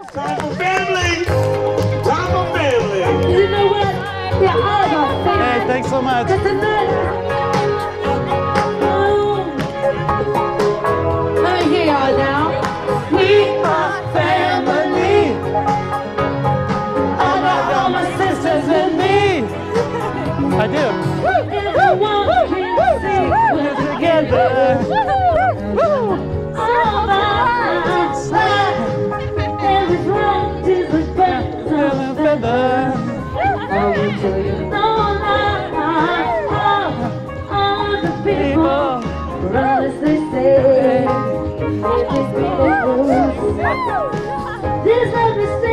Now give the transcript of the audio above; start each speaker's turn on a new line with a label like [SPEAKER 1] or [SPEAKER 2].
[SPEAKER 1] Time for family. Time for family.
[SPEAKER 2] You know what? Yeah, all of our family.
[SPEAKER 3] Hey, thanks so much.
[SPEAKER 2] Let me hear y'all now. We are family. I got all my sisters with me.
[SPEAKER 3] I do.
[SPEAKER 2] Everyone can sing. We're together. All by our side. Everyone is a feather. I will tell you all the people. Brothers, they say. This love is